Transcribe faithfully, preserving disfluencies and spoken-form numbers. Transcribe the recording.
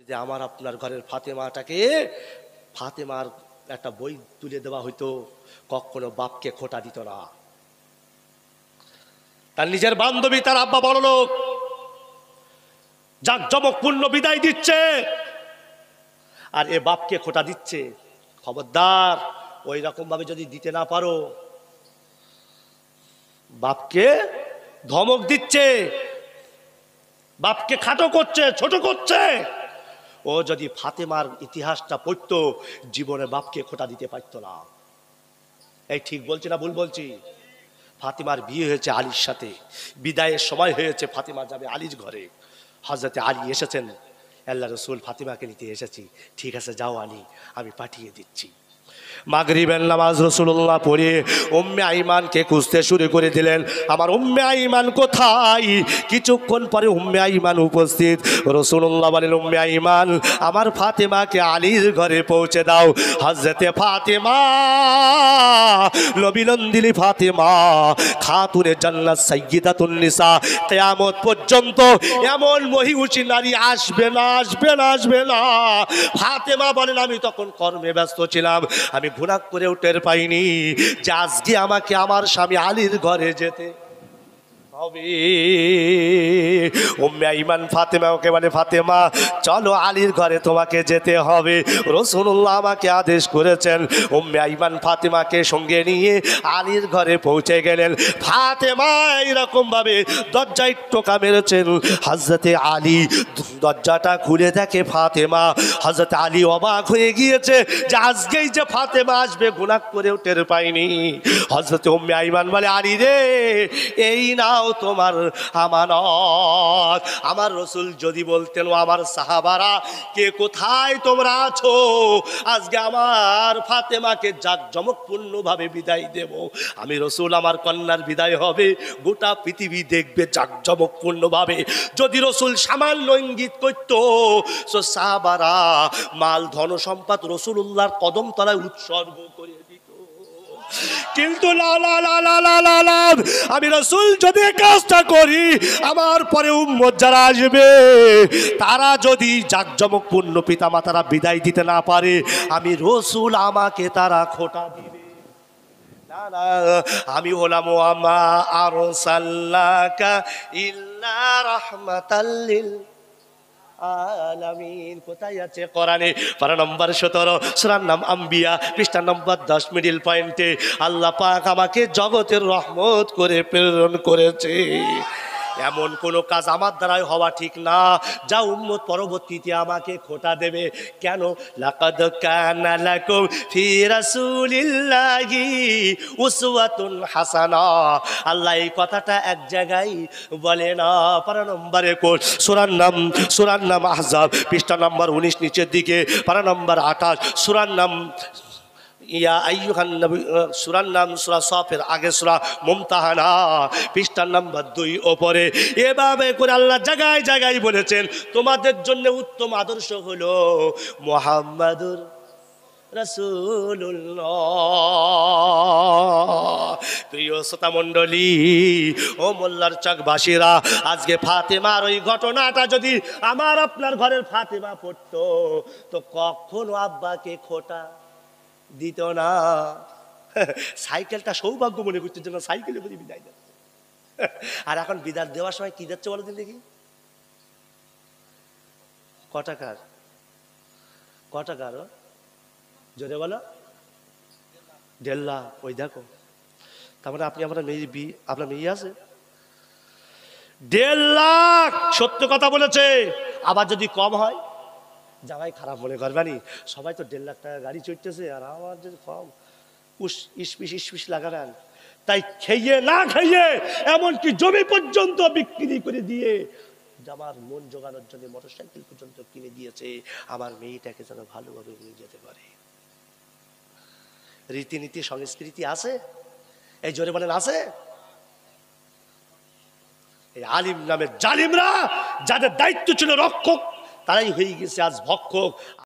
যে আমার আপনার ঘরের ফাতেমাটাকে ফাতেমার একটা বই তুলে দেওয়া হইতো, কখনো বাপকে খোটা দিত না। তার নিজের বান্ধবী, তার আব্বা বড় লোক, জাঁকজমকপূর্ণ বিদায় দিচ্ছে, আর এ বাপকে খোটা দিচ্ছে। খবরদার, ওই রকম ভাবে যদি দিতে না পারো, বাপকে ধমক দিচ্ছে, বাপকে খাটো করছে, ছোট করছে। ও যদি ফাতেমার ইতিহাসটা পড়তো, জীবনে বাপকে খোটা দিতে পারতো না। এই ঠিক বলছি না ভুল বলছি? ফাতেমার বিয়ে হয়েছে আলীর সাথে, বিদায়ের সময় হয়েছে, ফাতেমা যাবে আলীর ঘরে। হযরতে আলী এসেছেন, আল্লাহ রসুল ফাতেমাকে নিতে এসেছি। ঠিক আছে, যাও আলী, আমি পাঠিয়ে দিচ্ছি। মাগরিবের নামাজ রাসূলুল্লাহ পড়ে উম্মে আইমানকে খুঁজতে শুরু করে দিলেন। আমার উম্মে আইমান কোথায়? কিছুক্ষণ পরে উম্মে আইমান উপস্থিত। রাসূলুল্লাহ বলেন, উম্মে আইমান, আমার ফাতেমাকে আলীর ঘরে পৌঁছে দাও। হযরতে ফাতেমা, নবীনন্দিনী ফাতেমা, খাতুনে জান্নাত, সাইয়্যিদাতুন নিসা, কিয়ামত পর্যন্ত এমন মহিষী নারী আসবে না, আসবে না, আসবে না। ফাতেমা বলেন, আমি তখন কর্মে ব্যস্ত ছিলাম, আমি গুনাহ করেও টের পাইনি যে আজকে আমাকে আমার স্বামী আলীর ঘরে যেতে হবে। উম্মে আইমান ফাতেমাকে বলে, ফাতেমা চলো, আলীর ঘরে তোমাকে যেতে হবে, রাসূলুল্লাহ আমাকে আদেশ করেছেন। উম্মে আইমান ফাতেমাকে সঙ্গে নিয়ে আলীর ঘরে পৌঁছে গেলেন। ফাতেমা এইরকম ভাবে দরজায় টোকা মেরেছেন। হযরতে আলী দরজাটা খুলে দেখে ফাতেমা। হযরতে আলী অবাক হয়ে গিয়েছে যে আজকেই যে ফাতেমা আসবে, গুনাহ করেও টের পাইনি। হযরতে উম্মে আইমান বলে, আলী রে, এই নাও তোমার আমানত। আমার রাসূল যদি বলতেন, ও আমার সাহাবারা, কে কোথায় তোমরা আছো, আজকে আমার ফাতেমাকে জাঁকজমকপূর্ণ ভাবে বিদায় দেব। আমি রাসূল, আমার কন্যার বিদায় হবে, গোটা পৃথিবী দেখবে জাঁকজমকপূর্ণ ভাবে। যদি রাসূল সামান্য ইঙ্গিত করত, সো সাহাবারা মাল ধন সম্পদ রাসূলুল্লাহর কদম তলায় উৎসর্গ করে দিত। কিন্তু না, না, না, না, না, না, না, আমি রাসূল যদি কাজটা করি, আমার পরে উম্মত যারা আসবে, তারা যদি জাঁকজমকপূর্ণ পিতামাতারা বিদায় দিতে না পারে, আমি রাসূল, আমাকে তারা খোঁটা দিবে। না, না, আমি হলাম ওয়ামা আরসালনাকা ইল্লা রাহমাতাল লিল আলামিন। কোথায় আছে? কোরআনে, পারা নম্বর সতেরো, সূরার নাম আম্বিয়া, পৃষ্ঠা নম্বর দশ, মিডিল পয়েন্টে আল্লাহ পাক আমাকে জগতের রহমত করে প্রেরণ করেছে। এমন কোনো কাজ আমার দ্বারাই হওয়া ঠিক না যা উম্মত পরবর্তীতে আমাকে খোঁটা দেবে। কেন? লাকাদ কানা লাকুম ফি রাসূলিল্লাহি উসওয়াতুন হাসানা। আল্লাহ এই কথাটা এক জায়গায় বলে না। পারা নম্বর একুশ, সূরার নাম সূরার নাম আহজাব, পৃষ্ঠা নম্বর উনিশ, নিচের দিকে পারা নম্বর আঠাশ, সূরার নাম ইয়া আইয়ুহান নবী, সূরার নাম সূরা সাফের আগে সূরা মুমতাহানা, পৃষ্ঠার নাম্বার দুই ওপরে। এভাবে করে আল্লাহ জায়গায় জায়গায় বলেছেন, তোমাদের জন্য উত্তম আদর্শ হলো মুহাম্মাদুর রাসূলুল্লাহ। প্রিয় শ্রোতা মণ্ডলী, ও মোল্লার চকবাসীরা, আজকে ফাতেমার ওই ঘটনাটা যদি আমার আপনার ঘরের ফাতেমা পড়তো, তো কখনো আব্বাকে খোটা দিত না। সাইকেলটা সৌভাগ্য মনে করছে, যেন সাইকেলে করে বিদায় দিচ্ছে। আর এখন বিদায় দেওয়ার সময় কি যাচ্ছে বলো দিন দেখি? ক টাকার? ক টাকার? জোরে বলো। দেড় লাখ। ওই দেখো, তার মানে আপনি আপনার মেয়ে বি আপনার মেয়ে আছে দেড় লাখ। সত্য কথা বলেছে। আবার যদি কম হয়, জামাই খারাপ মনে করবানি, সবাই তো দেড় লাখ টাকা গাড়ি চড়তেছে, আর আমার যদি কম, উস ইস্পিস ইস্পিস লাগাবেন। তাই খেয়ে না খেয়ে, এমনকি জমি পর্যন্ত বিক্রি করে দিয়ে আমার মন জোগানোর জন্য মোটর সাইকেল পর্যন্ত কিনে দিয়েছে, আমার মেয়েটাকে যেন ভালোভাবে নিয়ে যেতে পারে। রীতিনীতি সংস্কৃতি আছে? এই জোরে বলেন, আছে? এই আলিম নামের জালিমরা, যাদের দায়িত্ব ছিল রক্ষক, তারাই হয়ে গেছে আজ ভক্ষক।